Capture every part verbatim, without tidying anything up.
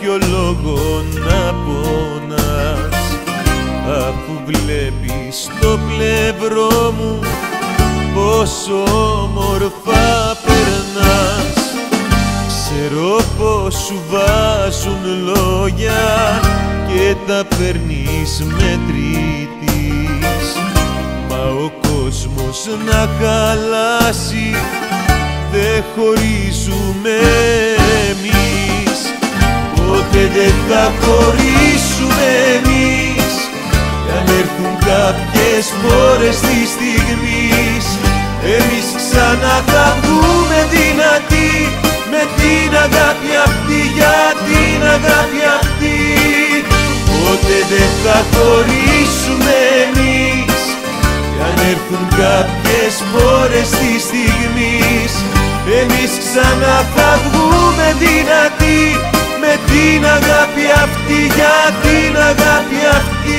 κάποιο λόγο να πονάς, αφού βλέπεις το πλευρό μου πόσο όμορφα περνάς. Ξέρω πως σου βάζουν λόγια και τα παίρνεις μετρητής, μα ο κόσμος να χαλάσει δεν χωρίζουμε εμείς. Ποτέ δεν θα χωρίσουμε εμείς, κι αν έρθουν κάποιες φορές της στιγμής, εμείς ξανά θα βγούμε δυνατοί με την αγάπη αυτή, για την αγάπη αυτή. Ποτέ δεν θα χωρίσουμε εμείς, κι αν έρθουν κάποιες φορές της στιγμής, εμείς ξανά θα βγούμε δυνατοί με την αγάπη αυτή, για την αγάπη αυτή.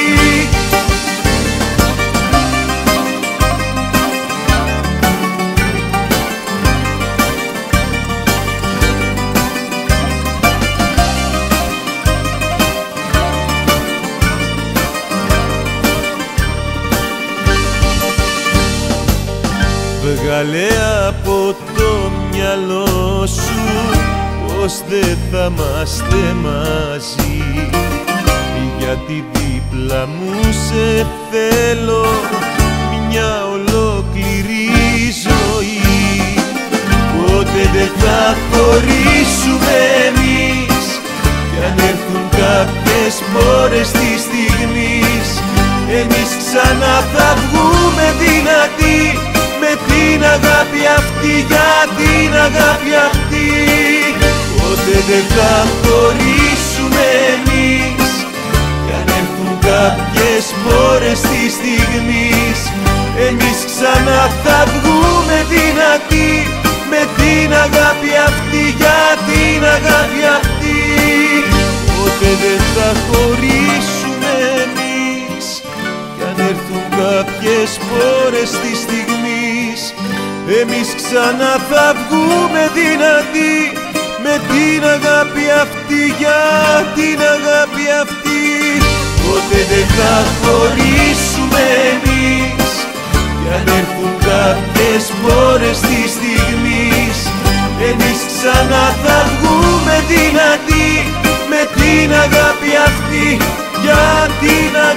Βγάλε από το μυαλό σου πως δεν θα είμαστε μαζί, γιατί δίπλα μου σε θέλω μια ολόκληρη ζωή. Ποτέ δεν θα χωρίσουμε εμείς, κι αν έρθουν κάποιες φορές της στιγμής, εμείς ξανά θα βγούμε δυνατοί με την αγάπη αυτή, για την αγάπη αυτή. Ποτέ δεν θα χωρίσουμε εμείς, κι αν έρθουν κάποιες φορές της στιγμής, εμείς ξανά θα βγούμε δυνατοί με την αγάπη αυτή, για την αγάπη αυτή. Ποτέ δεν θα χωρίσουμε εμείς, κι αν έρθουν κάποιες φορές της στιγμής, εμείς ξανά θα βγούμε δυνατοί με την αγάπη αυτή, για την αγάπη αυτή. Ποτέ δεν θα χωρίσουμε εμείς, κι αν έρθουν κάποιες φορές της στιγμής, εμείς ξανά θα βγούμε δυνατοί με την αγάπη αυτή, για την αγάπη αυτή.